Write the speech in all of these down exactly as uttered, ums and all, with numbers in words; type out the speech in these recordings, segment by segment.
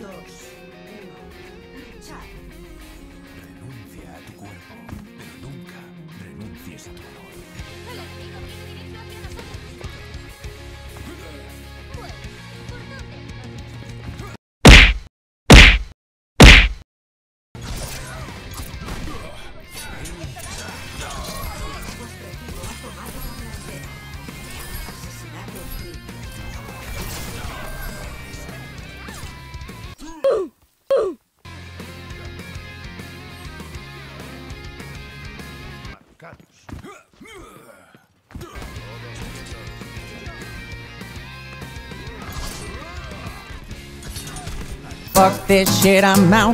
dos, uno. Luchar. Renuncia a tu cuerpo, pero nunca renuncies a tu honor. El enemigo viene directo hacia nosotros. Bueno, ¿por dónde? Vuestro equipo ha tomado la delantera. Asesinato crítico. Fuck this shit, I'm out.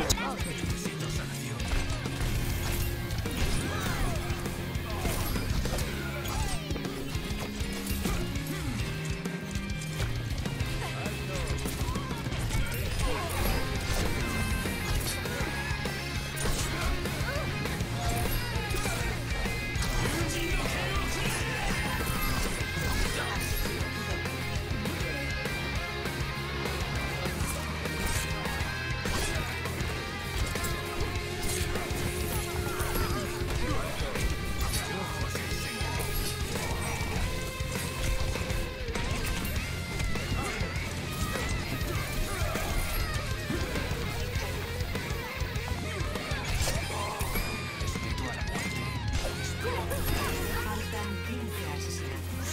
Faltan quince asesinatos.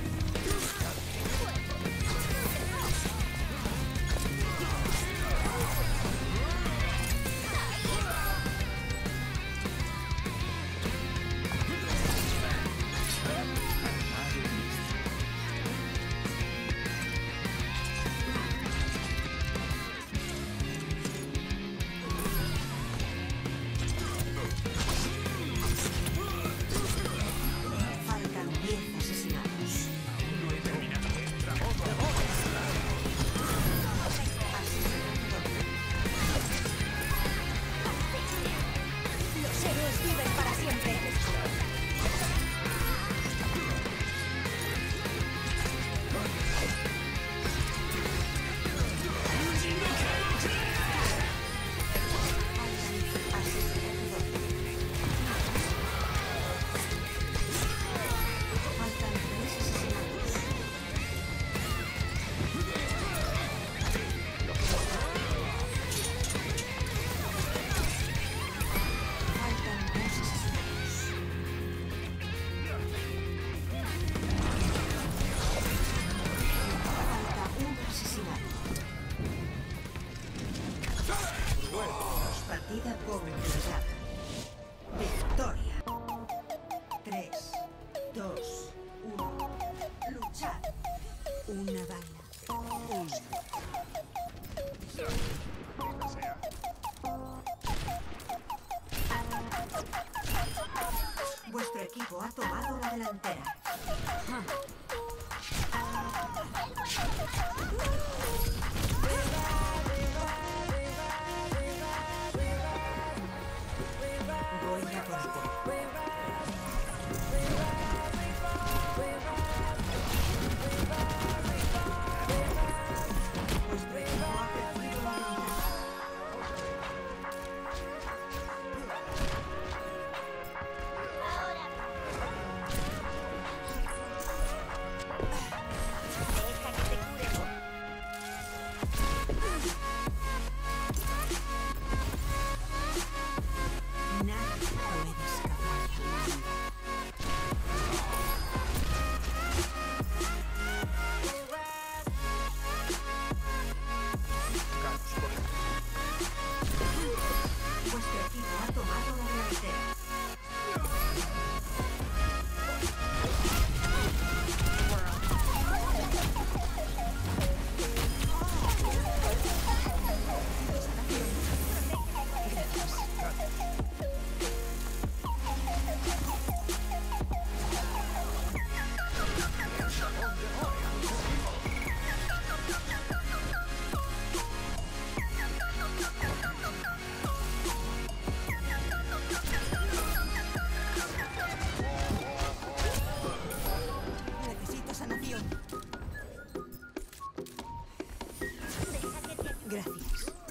Faltan diez asesinatos. Los héroes viven para siempre. Faltan tres asesinatos. Faltan dos asesinatos. Falta un asesinato. Partida completada. Victoria. tres, dos, uno. Luchar. Una bala. Uno. Vuestro equipo ha tomado la delantera. Voy a por ti. Vuestro equipo ha perdido la ventaja. Deja que te cure. Nadie puede escapar. Vuestro equipo ha tomado la delantera. Necesito sanación. Deja que te Gracias.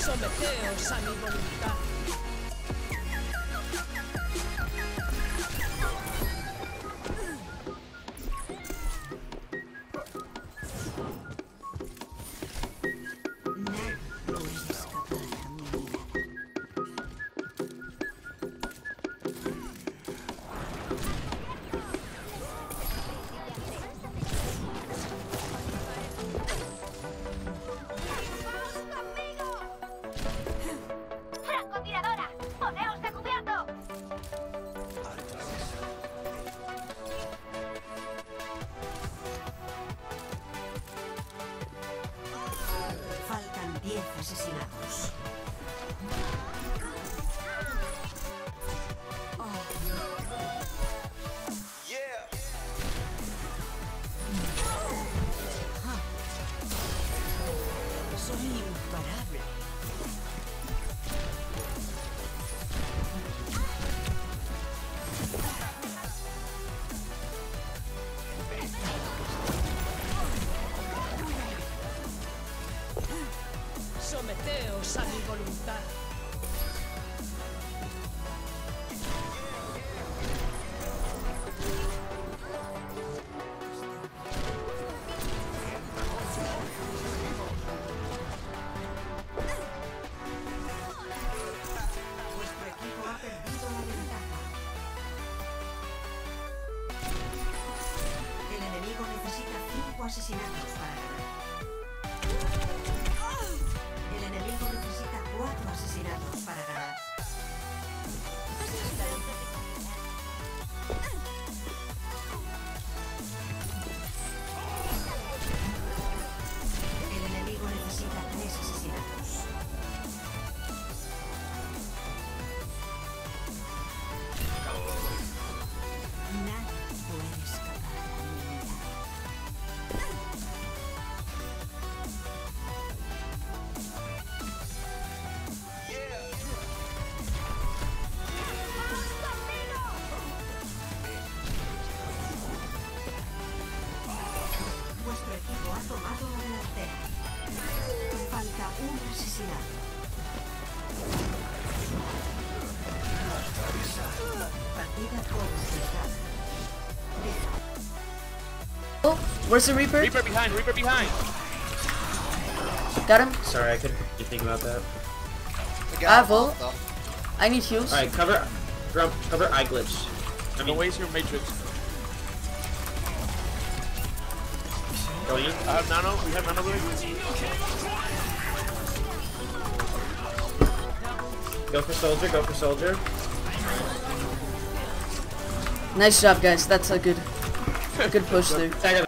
Someteos a mi voluntad. Faltan diez asesinados. Soy imparable. Someteos a mi voluntad. Vuestro equipo ha perdido la ventaja. El enemigo necesita cinco asesinatos para ganar. El enemigo necesita cuatro asesinatos para ganar. El enemigo necesita tres asesinatos. Nadie puede escapar de mi mirada. Vuestro equipo ha tomado la delantera. Falta un asesinato. Partida completada. Oh, where's the Reaper? Reaper behind, Reaper behind. Got him. Sorry, I couldn't do anything about that. Avo. I need heals. Alright, cover, grump, cover eye glitch. I Don't mean, waste your matrix. go in. I have nano, we have nano blade. Go for soldier, go for soldier. Nice job, guys. That's a good, a good push there. Stagger